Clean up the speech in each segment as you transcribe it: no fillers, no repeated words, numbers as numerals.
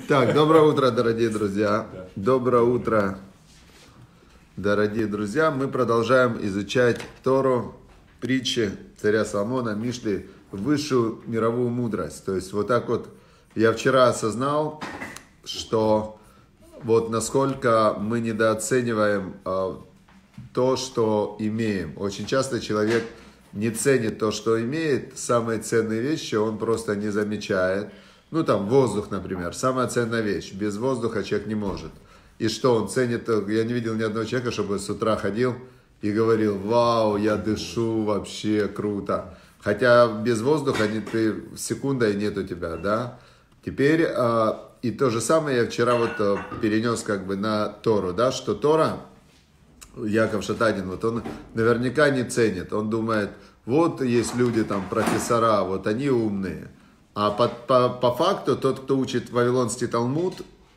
Так, доброе утро, дорогие друзья. Доброе утро, дорогие друзья. Мы продолжаем изучать Тору, притчи царя Соломона, Мишли, высшую мировую мудрость. То есть вот так вот я вчера осознал, что вот насколько мы недооцениваем то, что имеем. Очень часто человек не ценит то, что имеет, самые ценные вещи он просто не замечает. Ну там воздух, например, самая ценная вещь. Без воздуха человек не может. И что он ценит? Я не видел ни одного человека, чтобы с утра ходил и говорил: вау, я дышу, вообще круто. Хотя без воздуха ты секунда и нет у тебя, да? Теперь, и то же самое я вчера вот перенес как бы на Тору, да, что Тора, Яков Шатанин, вот он наверняка не ценит. Он думает, вот есть люди там, профессора, вот они умные. А по факту тот, кто учит Вавилонский Талмуд,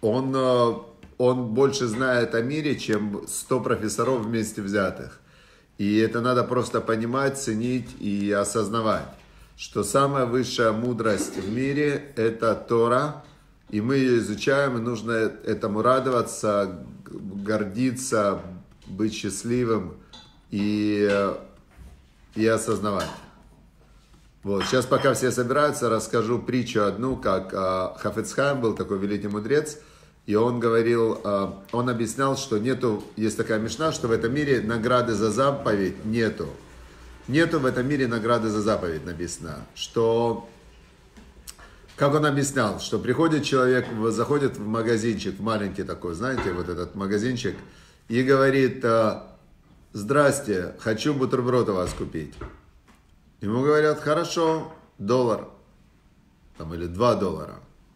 он больше знает о мире, чем 100 профессоров вместе взятых. И это надо просто понимать, ценить и осознавать, что самая высшая мудрость в мире – это Тора. И мы ее изучаем, и нужно этому радоваться, гордиться, быть счастливым и осознавать. Вот. Сейчас, пока все собираются, расскажу притчу одну, как Хафец Хаим был такой великий мудрец, и он говорил, он объяснял, что нету, есть такая мишна, что в этом мире награды за заповедь нету. Нету в этом мире награды за заповедь, написано. Что, как он объяснял, что приходит человек, заходит в магазинчик, маленький такой, знаете, вот этот магазинчик, и говорит: здрасте, хочу бутерброд у вас купить. Ему говорят: хорошо, $1, там, или $2.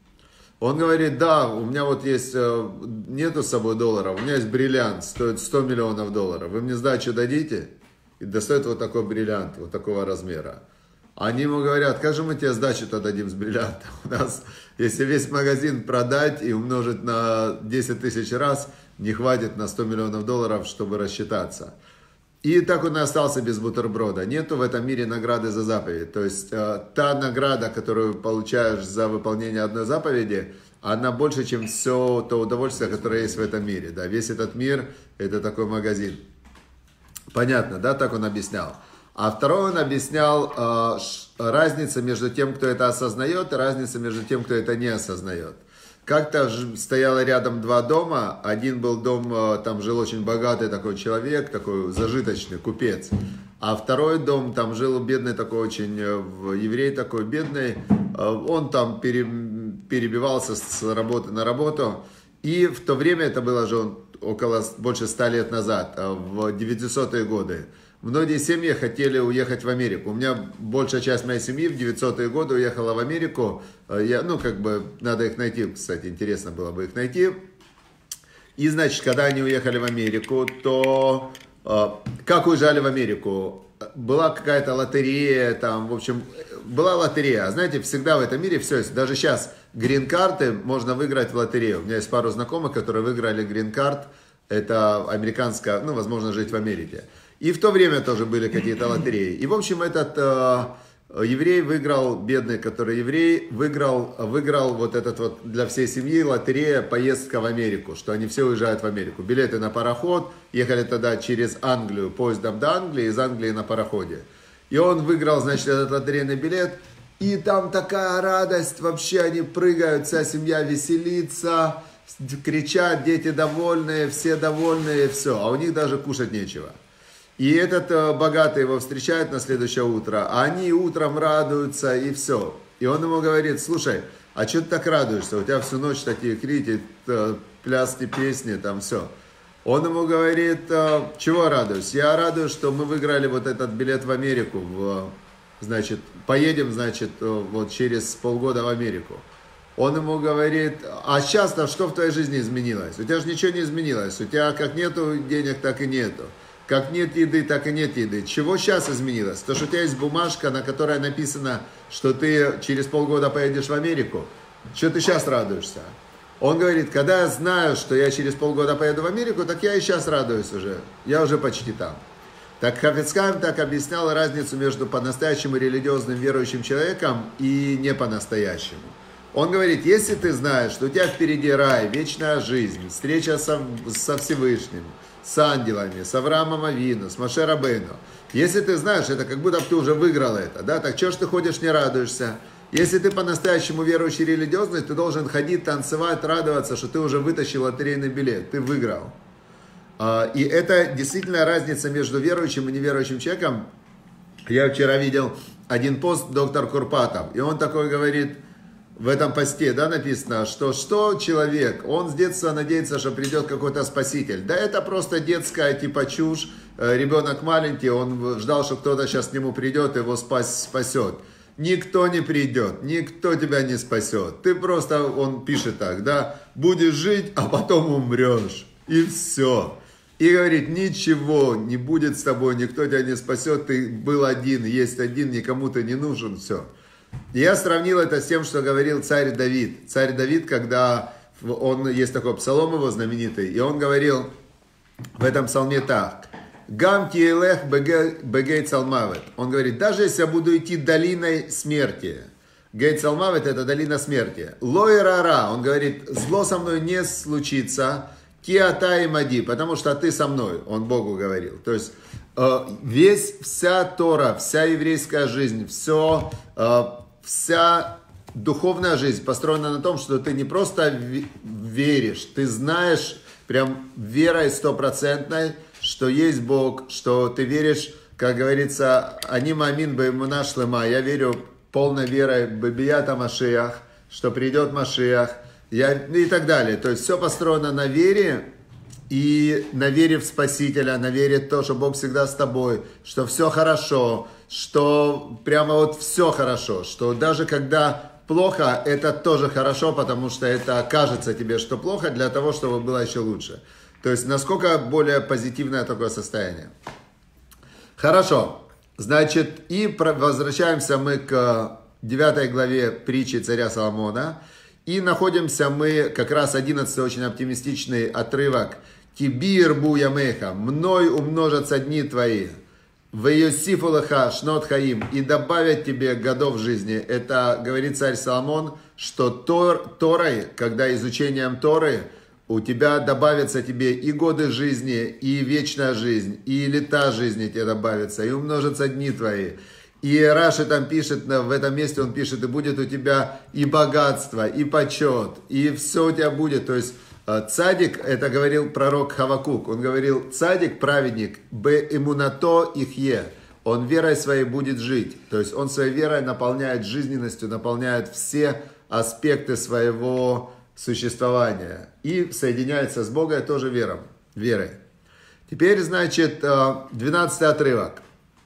Он говорит: да, у меня вот есть, нету с собой долларов, у меня есть бриллиант, стоит $100 миллионов. Вы мне сдачу дадите? И достает вот такой бриллиант, вот такого размера. Они ему говорят: как же мы тебе сдачу-то дадим с бриллиантом? У нас, если весь магазин продать и умножить на 10 тысяч раз, не хватит на $100 миллионов, чтобы рассчитаться. И так он и остался без бутерброда. Нету в этом мире награды за заповедь. То есть та награда, которую получаешь за выполнение одной заповеди, она больше, чем все то удовольствие, которое есть в этом мире. Да, весь этот мир – это такой магазин. Понятно, да, так он объяснял. А второй он объяснял разницу между тем, кто это осознает, и разница между тем, кто это не осознает. Как-то стояло рядом два дома. Один был дом, там жил очень богатый такой человек, такой зажиточный, купец. А второй дом, там жил бедный такой очень, еврей такой бедный. Он там перебивался с работы на работу. И в то время, это было же около больше 100 лет назад, в 900-е годы. Многие семьи хотели уехать в Америку. У меня большая часть моей семьи в 900-е годы уехала в Америку. Надо их найти, кстати, интересно было бы их найти. И, значит, когда они уехали в Америку, то как уезжали в Америку? Была какая-то лотерея, там, в общем, была лотерея. Знаете, всегда в этом мире все есть. Даже сейчас грин-карты можно выиграть в лотерею. У меня есть пару знакомых, которые выиграли грин-карт. Это американская, возможно, жить в Америке. И в то время тоже были какие-то лотереи. И, в общем, этот еврей выиграл, бедный, который еврей, выиграл вот этот вот для всей семьи лотерея, поездка в Америку, что они все уезжают в Америку. Билеты на пароход, ехали тогда через Англию, поездом до Англии, из Англии на пароходе. И он выиграл, значит, этот лотерейный билет. И там такая радость, вообще они прыгают, вся семья веселится, кричат, дети довольные, все, все. А у них даже кушать нечего. И этот богатый его встречает на следующее утро, а они утром радуются, и все. И он ему говорит: слушай, а что ты так радуешься? У тебя всю ночь такие крики, пляски, песни, там все. Он ему говорит: чего радуюсь? Я радуюсь, что мы выиграли вот этот билет в Америку. Значит, поедем, значит, вот через полгода в Америку. Он ему говорит: а сейчас-то что в твоей жизни изменилось? У тебя же ничего не изменилось. У тебя как нету денег, так и нету. Как нет еды, так и нет еды. Чего сейчас изменилось? То, что у тебя есть бумажка, на которой написано, что ты через полгода поедешь в Америку. Что ты сейчас радуешься? Он говорит: когда я знаю, что я через полгода поеду в Америку, так я и сейчас радуюсь уже. Я уже почти там. Так Хафец Хаим так объяснял разницу между по-настоящему религиозным верующим человеком и не по-настоящему. Он говорит, если ты знаешь, что у тебя впереди рай, вечная жизнь, встреча со Всевышним, с ангелами, с Авраамом Авину, с Моше Рабейну, если ты знаешь, это как будто ты уже выиграл это, да, так чего ж ты ходишь, не радуешься? Если ты по-настоящему верующий и религиозный, ты должен ходить, танцевать, радоваться, что ты уже вытащил лотерейный билет, ты выиграл. И это действительно разница между верующим и неверующим человеком. Я вчера видел один пост доктор Курпатов, и он такой говорит, в этом посте, да, написано, что человек, он с детства надеется, что придет какой-то спаситель. Да это просто детская типа чушь, ребенок маленький, он ждал, что кто-то сейчас к нему придет, его спасет. Никто не придет, никто тебя не спасет. Ты просто, он пишет так, да, будешь жить, а потом умрешь. И все. И говорит, ничего не будет с тобой, никто тебя не спасет, ты был один, есть один, никому ты не нужен, все. Я сравнил это с тем, что говорил царь Давид. Царь Давид, когда он, есть такой псалом его знаменитый, и он говорил в этом псалме так. Гам киелех бегей цалмавет. Он говорит, даже если я буду идти долиной смерти. Гей цалмавет это долина смерти. Лой рара. Он говорит, зло со мной не случится. Киата и мади, потому что ты со мной. Он Богу говорил. То есть вся Тора, вся еврейская жизнь, вся духовная жизнь построена на том, что ты не просто веришь, ты знаешь прям верой стопроцентной, что есть Бог, что ты веришь, как говорится, аним амин бэймуна шлема, я верю полной верой бебията Машиах, что придет Машиах, и так далее. То есть все построено на вере, и на вере в Спасителя, на вере в то, что Бог всегда с тобой, что все хорошо, что прямо вот все хорошо, что даже когда плохо, это тоже хорошо, потому что это кажется тебе, что плохо, для того, чтобы было еще лучше. То есть, насколько более позитивное такое состояние. Хорошо. Значит, и возвращаемся мы к 9 главе притчи царя Соломона. И находимся мы, как раз 11 очень оптимистичный отрывок. «Кибир бу ямеха, мной умножатся дни твои, веюсифу леха шнот хаим, и добавят тебе годов жизни». Это говорит царь Соломон, что Торой, когда изучением Торы, у тебя добавятся тебе и годы жизни, и вечная жизнь, и лета жизни тебе добавятся, и умножатся дни твои. И Раши там пишет, в этом месте он пишет, и будет у тебя и богатство, и почет, и все у тебя будет. То есть цадик, это говорил пророк Хавакук, он говорил, цадик, праведник, бе имунато ихе, он верой своей будет жить. То есть он своей верой наполняет жизненностью, наполняет все аспекты своего существования. И соединяется с Богом тоже верой. Теперь, значит, 12 отрывок.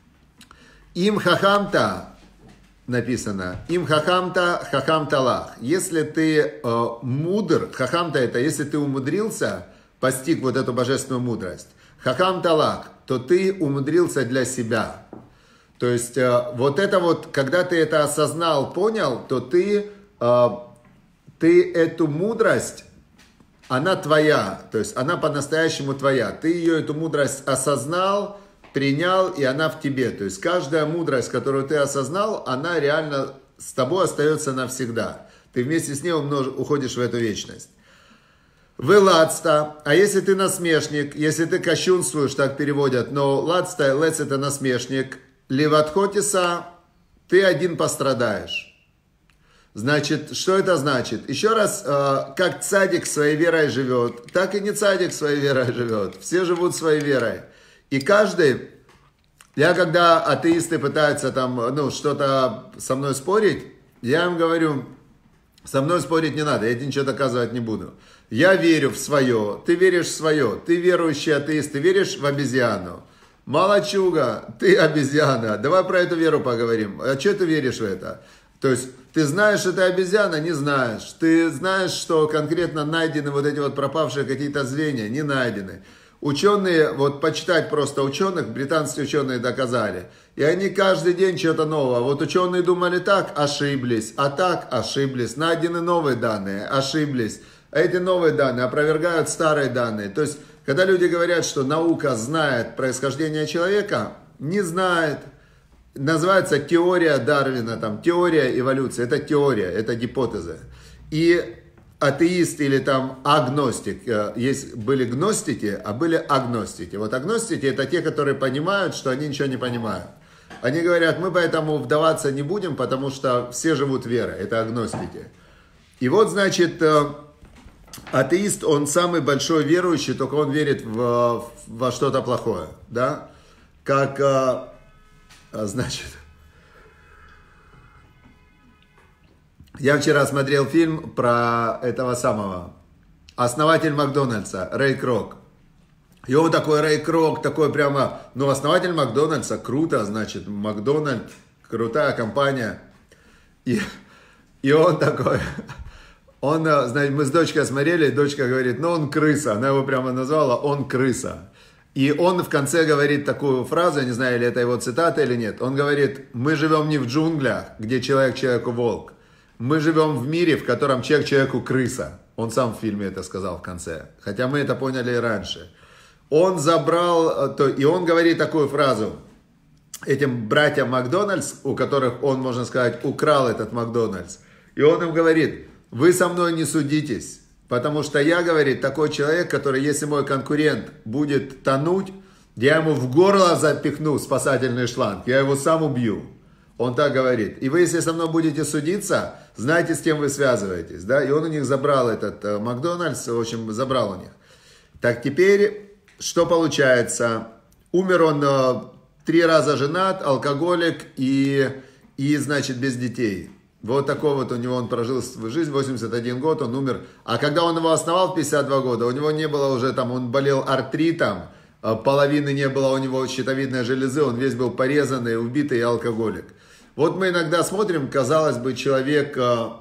Им хахамта, написано, им хахамта, хахамта лах. Если ты мудр, хахамта это, если ты умудрился, постиг вот эту божественную мудрость, хахамта лах, то ты умудрился для себя. То есть вот это вот, когда ты это осознал, понял, то ты эту мудрость, она твоя, то есть она по-настоящему твоя. Ты ее, эту мудрость осознал, принял, и она в тебе. То есть каждая мудрость, которую ты осознал, она реально с тобой остается навсегда. Ты вместе с ней уходишь в эту вечность. Вы ладста, а если ты насмешник, если ты кощунствуешь, так переводят, но ладста, лец это насмешник, ливатхотиса, ты один пострадаешь. Значит, что это значит? Еще раз, как цадик своей верой живет, так и не цадик своей верой живет. Все живут своей верой. И каждый, когда атеисты пытаются там, что-то со мной спорить, я им говорю, со мной спорить не надо, я тебе ничего доказывать не буду. Я верю в свое, ты веришь в свое, ты верующий атеист, ты веришь в обезьяну. Молодчуга, ты обезьяна, давай про эту веру поговорим. А что ты веришь в это? То есть, ты знаешь, что ты обезьяна? Не знаешь. Ты знаешь, что конкретно найдены вот эти вот пропавшие какие-то звенья? Не найдены. Ученые, вот почитать просто ученых, британские ученые доказали. И они каждый день что-то новое. Вот ученые думали так, ошиблись. А так, ошиблись. Найдены новые данные, ошиблись. А эти новые данные опровергают старые данные. То есть, когда люди говорят, что наука знает происхождение человека, не знает. называется теория Дарвина, там, теория эволюции. Это теория, это гипотеза. И атеист или там агностик. Были гностики, а были агностики. Вот агностики это те, которые понимают, что они ничего не понимают. Они говорят, мы поэтому вдаваться не будем, потому что все живут верой. Это агностики. И вот, значит, атеист, он самый большой верующий, только он верит во что-то плохое. Да? Как, значит... Я вчера смотрел фильм про этого самого, основатель Макдональдса, Рэй Крок. И он такой, Рэй Крок, такой прямо, ну, основатель Макдональдса, круто, значит, Макдональдс, крутая компания. И он такой, значит, мы с дочкой смотрели, и дочка говорит, ну, он крыса, она его прямо назвала, он крыса. И он в конце говорит такую фразу, я не знаю, или это его цитата или нет, он говорит, мы живем не в джунглях, где человек человеку волк. Мы живем в мире, в котором человек человеку крыса. Он сам в фильме это сказал в конце. Хотя мы это поняли и раньше. Он забрал, и он говорит такую фразу этим братьям Макдональдс, у которых он, можно сказать, украл этот Макдональдс. И он им говорит, вы со мной не судитесь, потому что я, говорит, такой человек, который, если мой конкурент будет тонуть, я ему в горло запихну спасательный шланг, я его сам убью. Он так говорит. И вы, если со мной будете судиться, знаете, с кем вы связываетесь. Да? И он у них забрал этот Макдональдс, в общем, забрал у них. Так, теперь, что получается? Умер он 3 раза женат, алкоголик и, значит, без детей. Вот такой вот у него он прожил свою жизнь, 81 год, он умер. А когда он его основал в 52 года, у него не было уже там, он болел артритом, половины не было у него щитовидной железы, он весь был порезанный, убитый и алкоголик. Вот мы иногда смотрим, казалось бы, человек,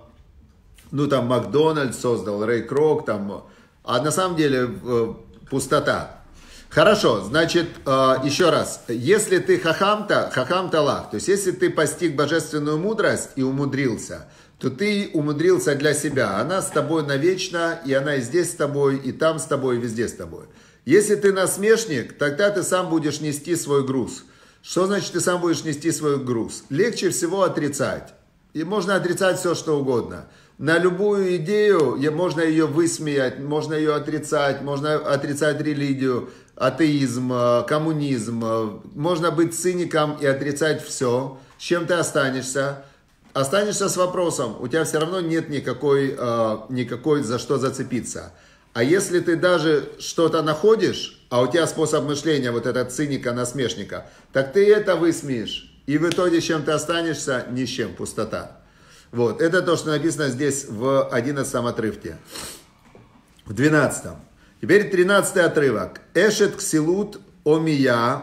ну там Макдональдс создал, Рэй Крок, там, а на самом деле пустота. Хорошо, значит, еще раз, если ты хахам талах, то есть если ты постиг божественную мудрость и умудрился, то ты умудрился для себя, она с тобой навечно, и она и здесь с тобой, и там с тобой, и везде с тобой. Если ты насмешник, тогда ты сам будешь нести свой груз. Что значит ты сам будешь нести свой груз? Легче всего отрицать. И можно отрицать все, что угодно. На любую идею можно ее высмеять, можно ее отрицать, можно отрицать религию, атеизм, коммунизм. Можно быть циником и отрицать все. С чем ты останешься? Останешься с вопросом. У тебя все равно нет никакой за что зацепиться. А если ты даже что-то находишь, а у тебя способ мышления, вот этот циника, насмешника, так ты это высмеешь. И в итоге, с чем ты останешься? Ни с чем, пустота. Вот, это то, что написано здесь в 11 отрывке. В 12. Теперь 13 отрывок. Эшет ксилут омия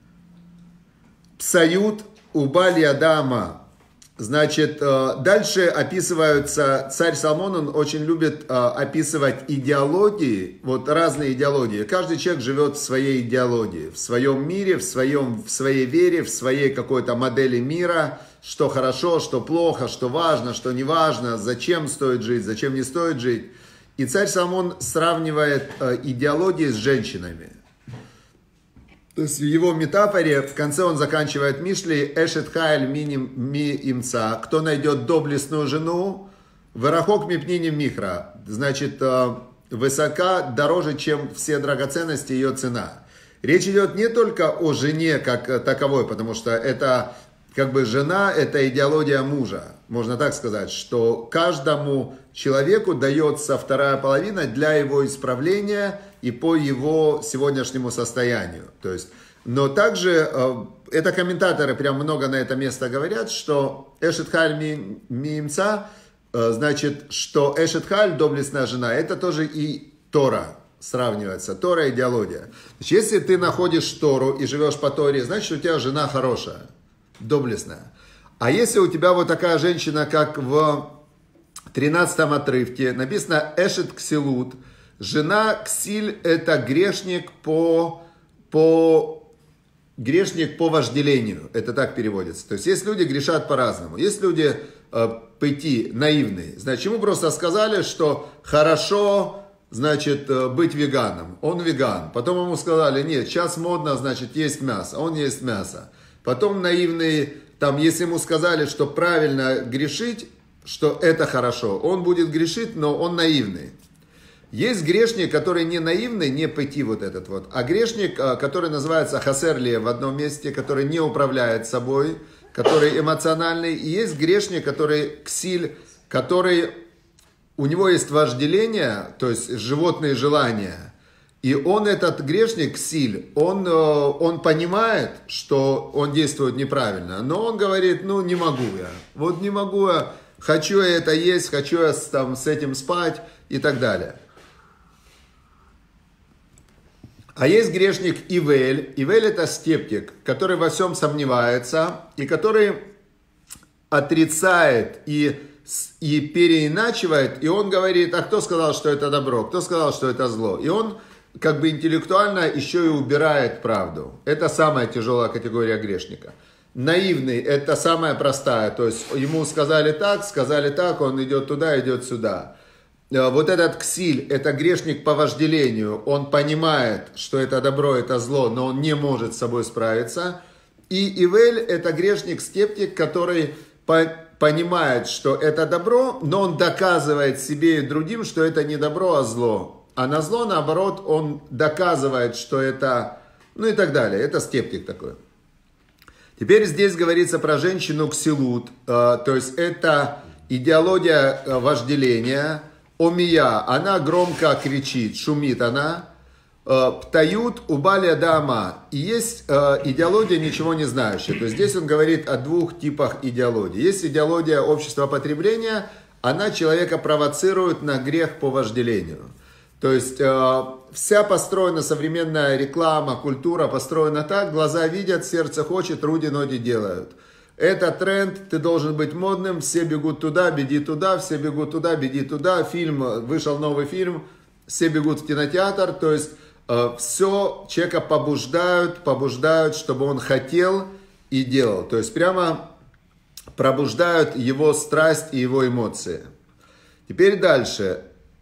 псают убаль ядама. Значит, дальше описываются, царь Соломон, он очень любит описывать идеологии, вот разные идеологии. Каждый человек живет в своей идеологии, в своем мире, в своей вере, в своей какой-то модели мира, что хорошо, что плохо, что важно, что не важно, зачем стоит жить, зачем не стоит жить. И царь Соломон сравнивает идеологии с женщинами. То есть в его метафоре, в конце он заканчивает Мишли, «Эшет хайль ми имца», кто найдет доблестную жену, «Верахок мипниним михра», значит, высока, дороже, чем все драгоценности, ее цена. Речь идет не только о жене как таковой, потому что это, как бы, жена, это идеология мужа. Можно так сказать, что каждому человеку дается вторая половина для его исправления и по его сегодняшнему состоянию. То есть, но также, это комментаторы прям много на это место говорят, что Эшет халь мимца, значит, что Эшет халь, доблестная жена, это тоже и Тора сравнивается. Тора идеология. Значит, если ты находишь Тору и живешь по Торе, значит, у тебя жена хорошая, доблестная. А если у тебя вот такая женщина, как в 13 отрывке, написано Эшет ксилут, жена ксиль это грешник по вожделению. Это так переводится. То есть есть люди грешат по-разному. Есть люди пойти наивные. Значит, ему просто сказали, что хорошо, значит, быть веганом. Он веган. Потом ему сказали, нет, сейчас модно, значит, есть мясо. Он ест мясо. Потом наивный, там, если ему сказали, что правильно грешить, что это хорошо, он будет грешить, но он наивный. Есть грешник, который не наивный, не пойти вот этот вот, а грешник, который называется хасерли в одном месте, который не управляет собой, который эмоциональный. И есть грешник, который ксиль, который, у него есть вожделение, то есть животные желания. И он, этот грешник, ксиль, он понимает, что он действует неправильно, но он говорит, ну не могу я, вот не могу я, хочу я это есть, хочу я там с этим спать и так далее. А есть грешник Ивель. Ивель это скептик, который во всем сомневается и который отрицает и переиначивает. И он говорит, а кто сказал, что это добро, кто сказал, что это зло. И он как бы интеллектуально еще и убирает правду. Это самая тяжелая категория грешника. Наивный это самая простая. То есть ему сказали так, он идет туда, идет сюда. Вот этот ксиль, это грешник по вожделению, он понимает, что это добро, это зло, но он не может с собой справиться. И Ивель, это грешник-скептик, который понимает, что это добро, но он доказывает себе и другим, что это не добро, а зло. А на зло, наоборот, он доказывает, что это, ну и так далее. Это скептик такой. Теперь здесь говорится про женщину ксилут, то есть это идеология вожделения. Омия, она громко кричит, шумит она. Птают убаля дама. И есть идеология ничего не знающая. То есть здесь он говорит о двух типах идеологии. Есть идеология общества потребления, она человека провоцирует на грех по вожделению. То есть вся построена современная реклама, культура построена так, глаза видят, сердце хочет, руки, ноги делают. Это тренд, ты должен быть модным, все бегут туда, беги туда, все бегут туда, беги туда. Вышел новый фильм, все бегут в кинотеатр. То есть все человека побуждают, чтобы он хотел и делал. То есть прямо пробуждают его страсть и его эмоции. Теперь дальше.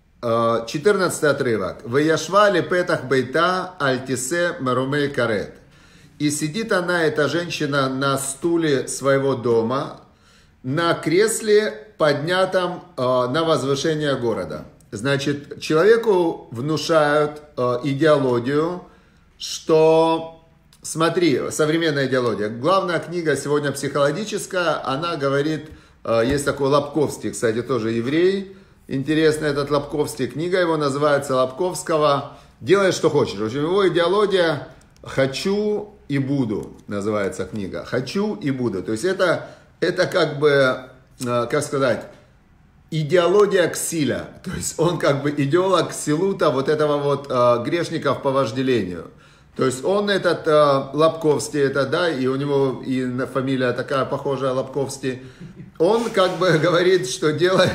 14 отрывок. «Ваяшвали петах бейта альтисе марумей карет». И сидит она, эта женщина, на стуле своего дома, на кресле, поднятом на возвышение города. Значит, человеку внушают идеологию, что, смотри, современная идеология. Главная книга сегодня психологическая, она говорит, есть такой Лобковский, кстати, тоже еврей. Интересно, этот Лобковский, книга его называется Лобковского «Делай, что хочешь». В общем, его идеология «Хочу и буду» называется книга. «Хочу и буду». То есть это как бы, как сказать, идеология ксиля. То есть он как бы идеолог ксилута, вот этого вот грешников по вожделению. То есть он этот Лобковский, это, да, и у него и фамилия такая похожая, Лобковский. Он как бы говорит, что делай,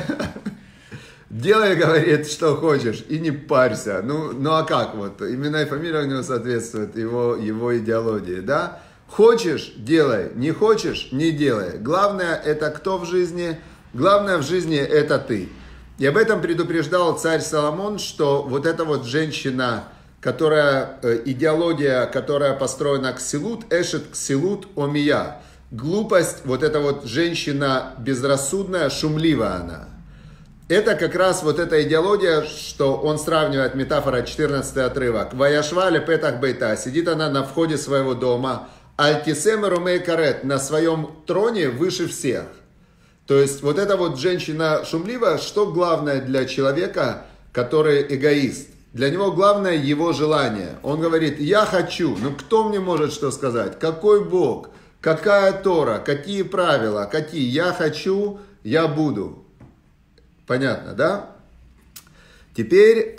говорит, что хочешь, и не парься. Ну а как вот? Имена и фамилия у него соответствуют его идеологии, да? Хочешь – делай, не хочешь – не делай. Главное – это кто в жизни? Главное в жизни – это ты. И об этом предупреждал царь Соломон, что вот эта вот женщина, идеология, которая построена ксилут, эшет ксилут омия. Глупость, вот эта вот женщина безрассудная, шумливая она. Это как раз вот эта идеология, что он сравнивает, метафора 14 отрывок. «Ваяшвали петах бейта». Сидит она на входе своего дома. «Альтисем румей карет». На своем троне выше всех. То есть вот эта вот женщина шумливая, что главное для человека, который эгоист? Для него главное его желание. Он говорит, я хочу, но кто мне может что сказать? Какой Бог? Какая Тора? Какие правила? Какие? Я хочу, я буду. Понятно, да? Теперь,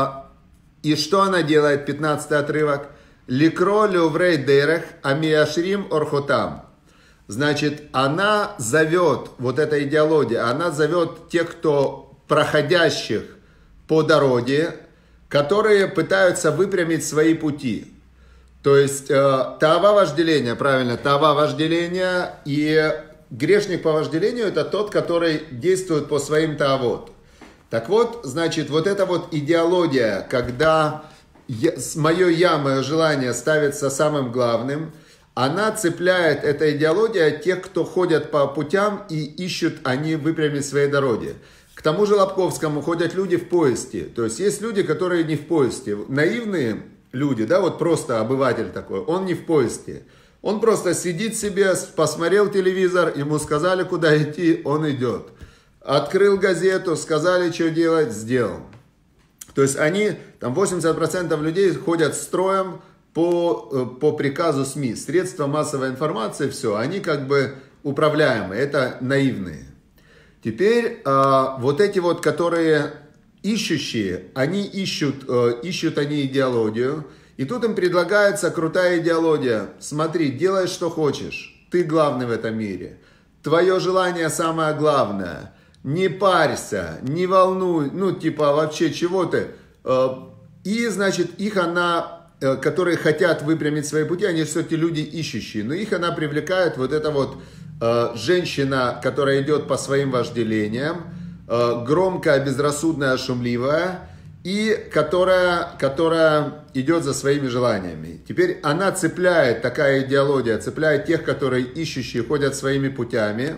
и что она делает, 15 отрывок? «Ликро леуврей дерех амиашрим орхотам». Значит, она зовет, вот эта идеология, она зовет тех, кто проходящих по дороге, которые пытаются выпрямить свои пути. То есть, таава вожделения, правильно, таава вожделения, и грешник по вожделению – это тот, который действует по своим таавот. Так вот, значит, вот эта вот идеология, когда мое желание ставится самым главным, она цепляет, эта идеология, тех, кто ходят по путям и ищут они выпрямить свои дороги. К тому же Лобковскому ходят люди в поезде. То есть есть люди, которые не в поезде. Наивные люди, да, вот просто обыватель такой, он не в поезде. Он просто сидит себе, посмотрел телевизор, ему сказали, куда идти, он идет. Открыл газету, сказали, что делать, сделал. То есть они, там 80% людей ходят строем по приказу СМИ. Средства массовой информации, все, они как бы управляемые, это наивные. Теперь вот эти вот, которые ищущие, они ищут они идеологию. И тут им предлагается крутая идеология. Смотри, делай, что хочешь. Ты главный в этом мире. Твое желание самое главное. Не парься, не волнуй. Ну, типа, вообще, чего ты? И, значит, их она, которые хотят выпрямить свои пути, они все-таки люди ищущие. Но их она привлекает вот эта вот женщина, которая идет по своим вожделениям. Громкая, безрассудная, шумливая. И которая идет за своими желаниями. Теперь она цепляет, такая идеология, цепляет тех, которые ищущие ходят своими путями.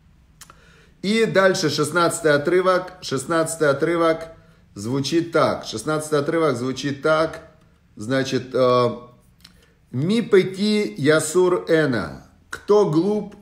И дальше 16 отрывок. 16 отрывок звучит так. 16 отрывок звучит так. Значит, «Ми пети ясур эна». Кто глуп,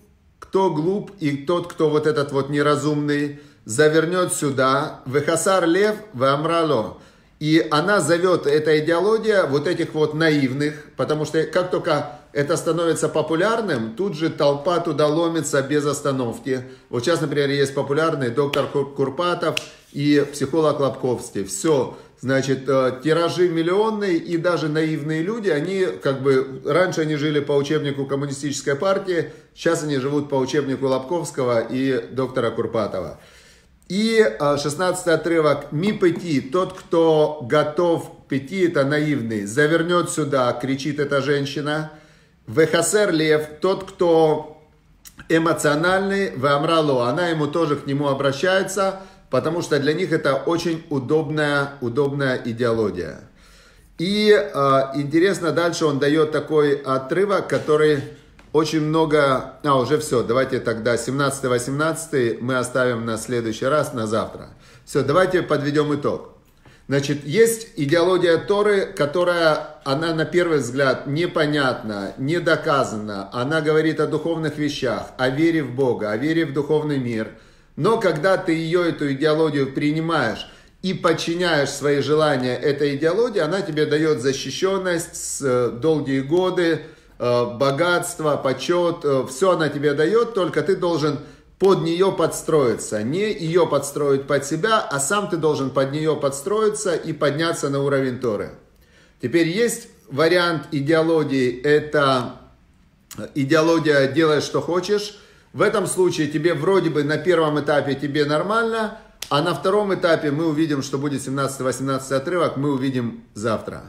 и тот, кто вот этот вот неразумный, завернет сюда, «Вехасар лев веамрало». И она зовет, эта идеология, вот этих вот наивных, потому что как только это становится популярным, тут же толпа туда ломится без остановки. Вот сейчас, например, есть популярный доктор Курпатов и психолог Лобковский. Все, значит, тиражи миллионные, и даже наивные люди, они как бы, раньше они жили по учебнику коммунистической партии, сейчас они живут по учебнику Лобковского и доктора Курпатова. И 16 отрывок. «Ми пети», тот, кто готов пети, это наивный, завернет сюда, кричит эта женщина. «Вехасер лев», тот, кто эмоциональный, «веамрало», она ему тоже к нему обращается, потому что для них это очень удобная идеология. И интересно, дальше он дает такой отрывок, который... Очень много... уже все, давайте тогда 17-18 мы оставим на следующий раз, на завтра. Все, давайте подведем итог. Значит, есть идеология Торы, которая, она на первый взгляд непонятна, не доказана. Она говорит о духовных вещах, о вере в Бога, о вере в духовный мир. Но когда ты ее, эту идеологию принимаешь и подчиняешь свои желания этой идеологии, она тебе дает защищенность, долгие годы, богатство, почет, все она тебе дает, только ты должен под нее подстроиться. Не ее подстроить под себя, а сам ты должен под нее подстроиться и подняться на уровень Торы. Теперь есть вариант идеологии, это идеология «делай, что хочешь». В этом случае тебе вроде бы на первом этапе тебе нормально, а на втором этапе мы увидим, что будет 17-18 отрывок, мы увидим завтра.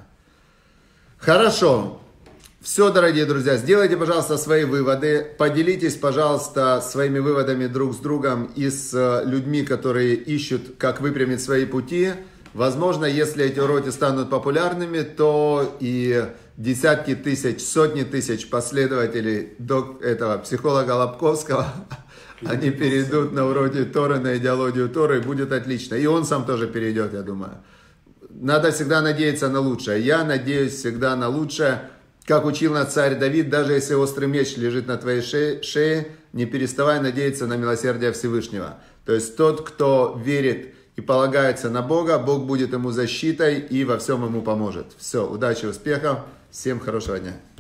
Хорошо. Все, дорогие друзья, сделайте, пожалуйста, свои выводы. Поделитесь, пожалуйста, своими выводами друг с другом и с людьми, которые ищут, как выпрямить свои пути. Возможно, если эти уроки станут популярными, то и десятки тысяч, сотни тысяч последователей этого психолога Лобковского, они перейдут на уроки Торы, на идеологию Торы, и будет отлично. И он сам тоже перейдет, я думаю. Надо всегда надеяться на лучшее. Я надеюсь всегда на лучшее. Как учил нас царь Давид, даже если острый меч лежит на твоей шее, не переставай надеяться на милосердие Всевышнего. То есть тот, кто верит и полагается на Бога, Бог будет ему защитой и во всем ему поможет. Все, удачи, успехов, всем хорошего дня.